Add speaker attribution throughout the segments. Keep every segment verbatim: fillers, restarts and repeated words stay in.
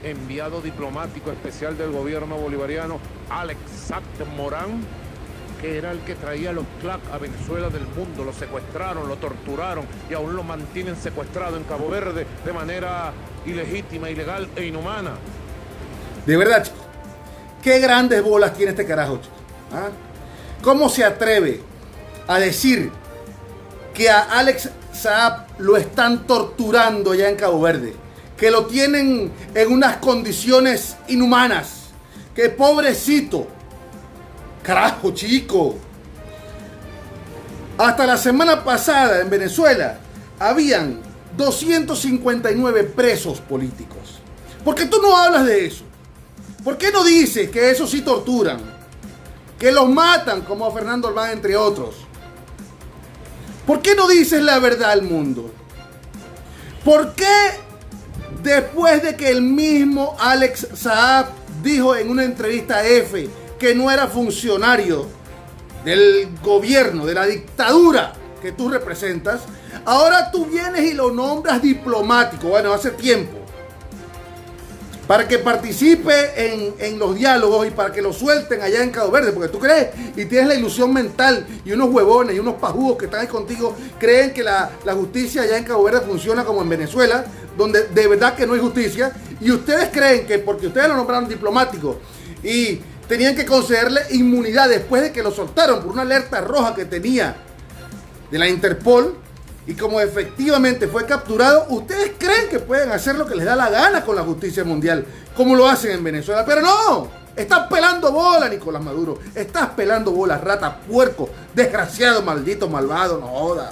Speaker 1: enviado diplomático especial del gobierno bolivariano, Alex Saab Morán, que era el que traía los C L A C a Venezuela del mundo. Lo secuestraron, lo torturaron y aún lo mantienen secuestrado en Cabo Verde de manera ilegítima, ilegal e inhumana.
Speaker 2: De verdad, chicos, qué grandes bolas tiene este carajo, chicos. ¿Ah? ¿Cómo se atreve a decir que a Alex Saab lo están torturando allá en Cabo Verde? Que lo tienen en unas condiciones inhumanas. Que pobrecito. Carajo, chico. Hasta la semana pasada en Venezuela habían doscientos cincuenta y nueve presos políticos. ¿Por qué tú no hablas de eso? ¿Por qué no dices que eso sí torturan? Que los matan como a Fernando Albán, entre otros. ¿Por qué no dices la verdad al mundo? ¿Por qué después de que el mismo Alex Saab dijo en una entrevista a F que no era funcionario del gobierno, de la dictadura que tú representas, ahora tú vienes y lo nombras diplomático? Bueno, hace tiempo, para que participe en, en los diálogos y para que lo suelten allá en Cabo Verde, porque tú crees y tienes la ilusión mental, y unos huevones y unos pajudos que están ahí contigo creen que la, la justicia allá en Cabo Verde funciona como en Venezuela, donde de verdad que no hay justicia, y ustedes creen que porque ustedes lo nombraron diplomático y tenían que concederle inmunidad después de que lo soltaron por una alerta roja que tenía de la Interpol, y como efectivamente fue capturado, ustedes creen que pueden hacer lo que les da la gana con la justicia mundial, como lo hacen en Venezuela. Pero no, estás pelando bola, Nicolás Maduro. Estás pelando bola, rata, puerco, desgraciado, maldito, malvado, no joda.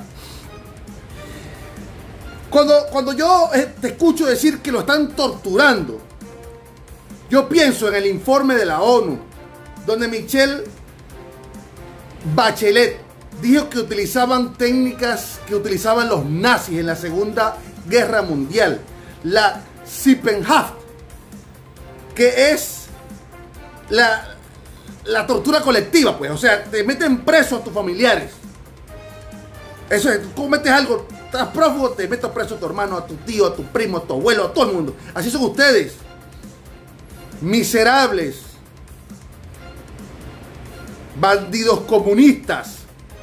Speaker 2: Cuando, cuando yo te escucho decir que lo están torturando, yo pienso en el informe de la ONU, donde Michelle Bachelet dijo que utilizaban técnicas que utilizaban los nazis en la Segunda Guerra Mundial, la Sippenhaft, que es la, la tortura colectiva, pues, o sea, te meten preso a tus familiares. Eso es, tú cometes algo, estás prófugo, te metes preso a tu hermano, a tu tío, a tu primo, a tu abuelo, a todo el mundo. Así son ustedes, miserables, bandidos comunistas.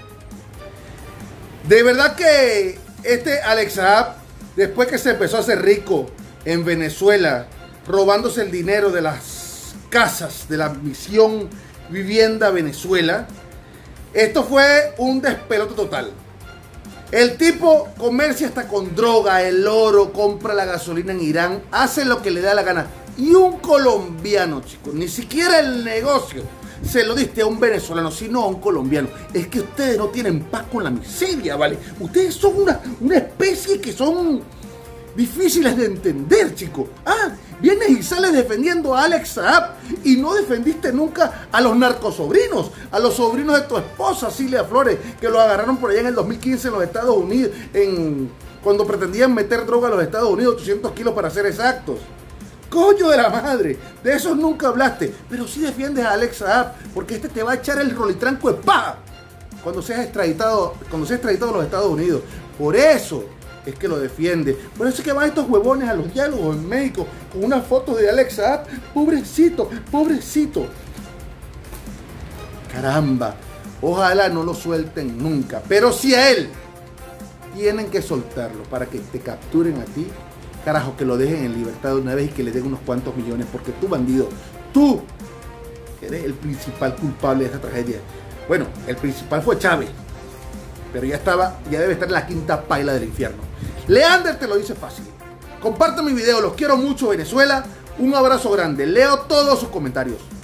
Speaker 2: De verdad que este Alex Saab, después que se empezó a hacer rico en Venezuela, robándose el dinero de las casas de la misión Vivienda Venezuela, esto fue un despelote total. El tipo comercia hasta con droga, el oro, compra la gasolina en Irán, hace lo que le da la gana. Y un colombiano, chicos, ni siquiera el negocio se lo diste a un venezolano, sino a un colombiano. Es que ustedes no tienen paz con la miseria, ¿vale? Ustedes son una, una especie que son difíciles de entender, chicos. Ah, vienes y sales defendiendo a Alex Saab y no defendiste nunca a los narcosobrinos, a los sobrinos de tu esposa, Cilia Flores, que lo agarraron por allá en el dos mil quince en los Estados Unidos, en, cuando pretendían meter droga a los Estados Unidos, ochocientos kilos para ser exactos. Coño de la madre, de esos nunca hablaste, pero sí defiendes a Alex Saab, porque este te va a echar el rolitranco de paja cuando seas extraditado, cuando seas extraditado a los Estados Unidos. Por eso es que lo defiende. Por eso es que van estos huevones a los diálogos en México con unas fotos de Alex Saab. Pobrecito, pobrecito. Caramba, ojalá no lo suelten nunca, pero si a él tienen que soltarlo para que te capturen a ti, carajo, que lo dejen en libertad de una vez y que le den unos cuantos millones, porque tú, bandido, tú eres el principal culpable de esta tragedia. Bueno, el principal fue Chávez, pero ya estaba, ya debe estar en la quinta paila del infierno. Leander te lo dice fácil. Comparte mi video, los quiero mucho, Venezuela. Un abrazo grande, leo todos sus comentarios.